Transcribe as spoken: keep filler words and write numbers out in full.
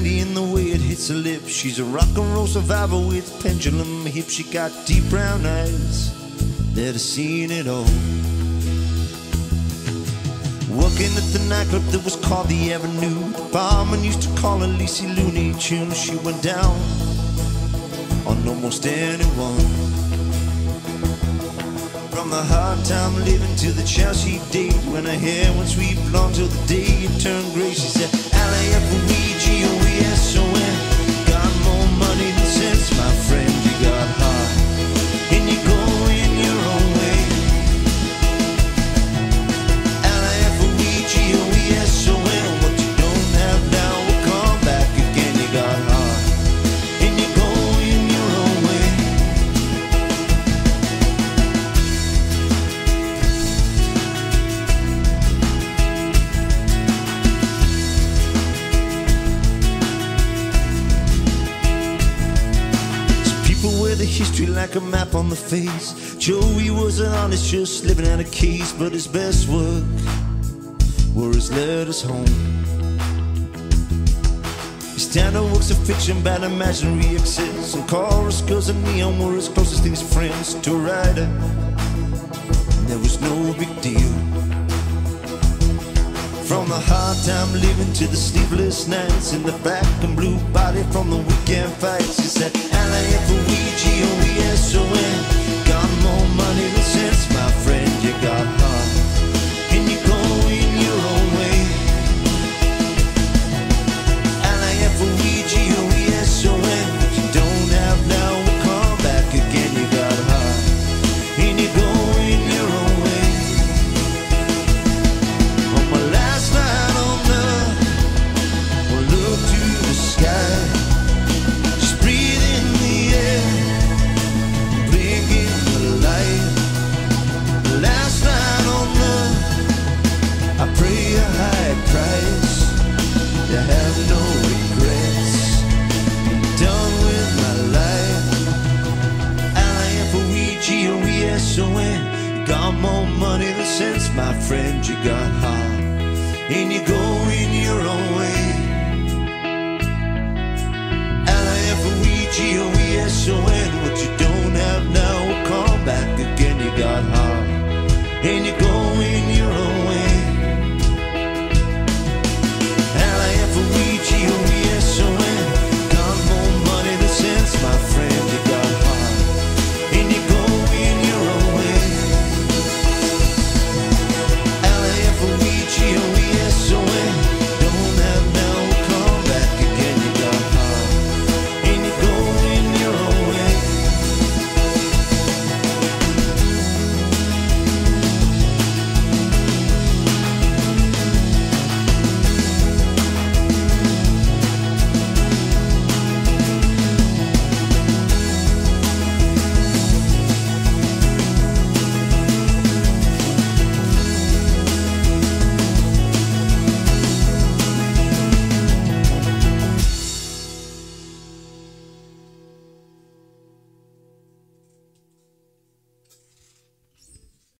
brandy in the way it hits her lips. She's a rock and roll survivor with pendulum hips. She got deep brown eyes that have seen it all. Working at the nightclub that was called the Avenue. The barman used to call her Lacey Looney Tunes. She went down on almost anyone. From the hard time living to the child she dated, when her hair went sweet blonde till the day it turned gray. She said, L I F E G O E S O N. Got more money than sense, my friend. You got heart, and you go in your own way. L I F E G O E S O N. What you don't have now will come back again. You got heart, and you go in your own way. Wear the history like a map on the face. Joey was an honest, just living out a case, but his best work were his letters home. His standard works of fiction about imaginary excess, and chorus girls and neon were his closest things friends to a writer. And there was no big deal. From the hard time living to the sleepless nights, in the black and blue body from the weekend fights. He said, L I F E G O E S O N. Got more money than sense, my friend. You got heart, and you go in your own way. L I F E G O E S O N. What you don't have now will come back again. You got heart, and you go in your own way. On my last night on earth, I look to the sky, just breathe in the air, blink in the light. Last night on earth, I pray a high price to have no regrets. I'm done with my life. L I F E G O E S O N. You got more money than sense, my friend. You got heart, and you go